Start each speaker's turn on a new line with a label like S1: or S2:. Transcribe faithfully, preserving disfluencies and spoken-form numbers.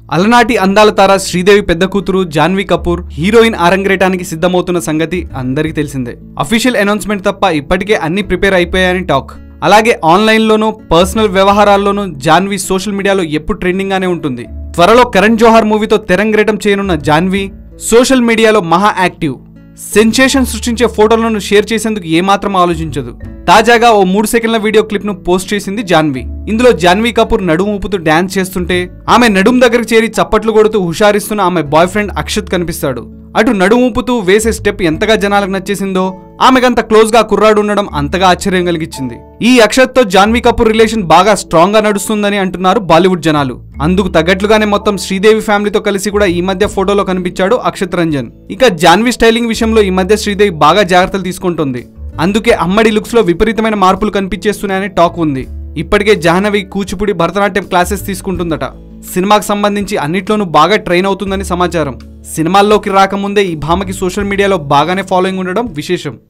S1: అలనాటి అందాల తార శ్రీదేవి పెద్ద కూతురు జాన్వీ కపూర్ హీరోయిన్ ఆరంగేయడానికి సిద్ధమవుతున్న సంగతి అందరికీ తెలిసిందే. అఫీషియల్ అనౌన్స్మెంట్ తప్ప ఇప్పటికే అన్ని ప్రిపేర్ అయిపోయాయని టాక్. అలాగే ఆన్లైన్లోనూ పర్సనల్ వ్యవహారాల్లోనూ జాన్వీ సోషల్ మీడియాలో ఎప్పుడు ట్రెండింగ్ గానే ఉంటుంది. త్వరలో కరణ్ జోహార్ మూవీతో తెరంగేటం చేయనున్న జాన్వీ సోషల్ మీడియాలో మహా యాక్టివ్. సెన్సేషన్ సృష్టించే ఫోటోలను షేర్ చేసేందుకు ఏమాత్రం ఆలోచించదు. తాజాగా ఓ మూడు సెకండ్ల వీడియో క్లిప్ ను పోస్ట్ చేసింది జాన్వీ. ఇందులో జాన్వీ కపూర్ నడుము ఊపుతూ డాన్స్ చేస్తుంటే ఆమె నడుం దగ్గరకు చేరి చప్పట్లు కొడుతూ హుషారిస్తున్న ఆమె బాయ్ ఫ్రెండ్ అక్షత్ కనిపిస్తాడు. అటు నడుము ఊపుతూ వేసే స్టెప్ ఎంతగా జనాలకు నచ్చేసిందో ఆమెకంత క్లోజ్ గా కుర్రాడు ఉండడం అంతగా ఆశ్చర్యం కలిగించింది. ఈ అక్షత్ తో జాన్వీ కపూర్ రిలేషన్ బాగా స్ట్రాంగ్ గా నడుస్తుందని అంటున్నారు బాలీవుడ్ జనాలు. అందుకు తగ్గట్లుగానే మొత్తం శ్రీదేవి ఫ్యామిలీతో కలిసి కూడా ఈ మధ్య ఫోటోలో కనిపించాడు అక్షత్ రంజన్. ఇక జాన్వీ స్టైలింగ్ విషయంలో ఈ మధ్య శ్రీదేవి బాగా జాగ్రత్తలు తీసుకుంటుంది. అందుకే అమ్మడి లుక్స్ లో విపరీతమైన మార్పులు కనిపించేస్తున్నాయని టాక్ ఉంది. ఇప్పటికే జాహ్నవి కూచిపూడి భరతనాట్యం క్లాసెస్ తీసుకుంటుందట. సినిమాకి సంబంధించి అన్నిట్లోనూ బాగా ట్రైన్ అవుతుందని సమాచారం. సినిమాల్లోకి రాకముందే ఈ భామకి సోషల్ మీడియాలో బాగానే ఫాలోయింగ్ ఉండడం విశేషం.